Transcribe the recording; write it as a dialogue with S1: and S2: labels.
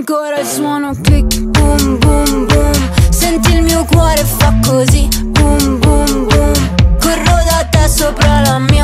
S1: ancora il suono click, boom boom boom. Senti il mio cuore fa così, boom boom boom. Corro da te sopra la mia